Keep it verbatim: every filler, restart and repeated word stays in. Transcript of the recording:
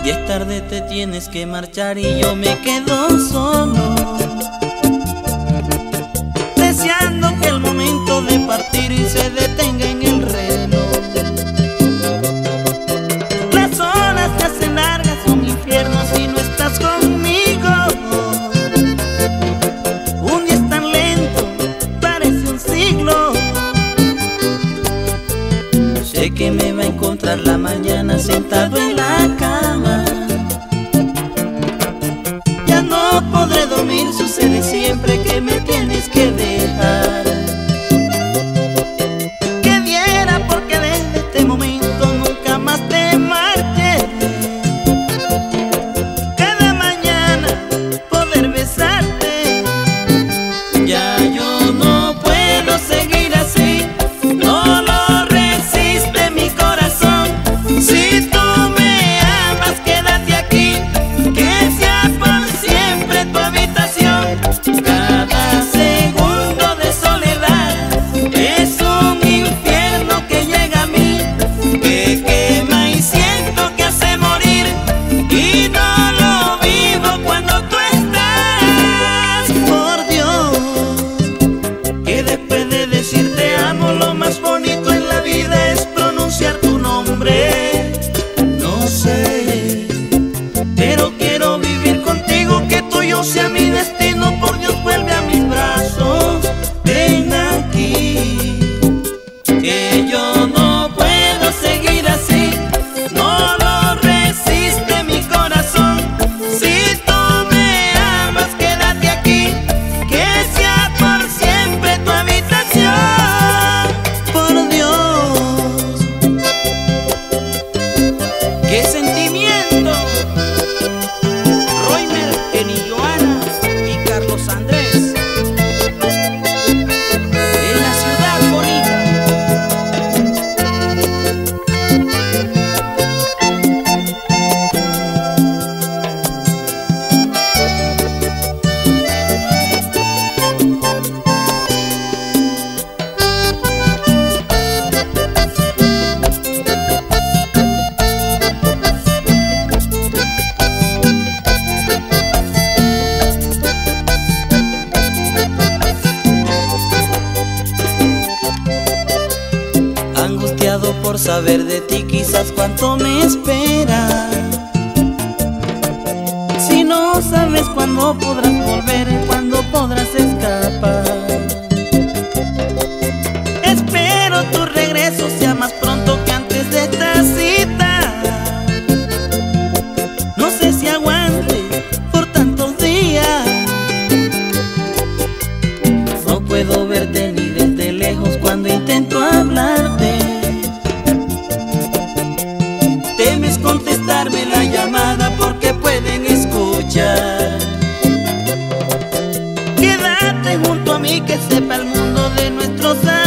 Ya es tarde, te tienes que marchar y yo me quedo solo, deseando que el momento de partir y se detenga en el reloj. Las horas se hacen largas, son infiernos si no estás conmigo. Un día es tan lento, parece un siglo. Sé que me va a encontrar la mañana sentado en la cama. Ya no podré dormir, sucede siempre que me tienes que dejar. Que diera porque desde este momento nunca más te marches. Cada mañana poder besarte. Ya yo no puedo seguir así, no lo resiste mi corazón. Si tú me amas, quédate aquí, que sea por siempre tu habitación. Cada segundo de soledad es un infierno que llega a mí, que quema y siento que hace morir, y no lo vivo cuando tú estás. Por Dios, que después de decir te amo, lo más bonito en la vida es pronunciar tu nombre. No sé, pero quiero vivir contigo, que tuyo sea mi destino. Por Dios, vuelve a mis brazos, ven aquí, que yo no puedo seguir así, no lo resiste mi corazón. Si tú me amas, quédate aquí, que sea por siempre tu habitación. Por Dios, qué sentimiento. Roymer, Kenny, Joana y Carlos Andrés, en la ciudad bonita. Angustiado por saber de ti, quizás cuánto me espera. Si no sabes cuándo podrás volver, cuándo podrás escapar. Espero tu regreso sea más pronto que antes de esta cita. No sé si aguante por tantos días. No puedo verte ni desde lejos cuando intento hablarte. Temes contestarme la llamada porque pueden escuchar. Quédate junto a mí, que sepa el mundo de nuestros años.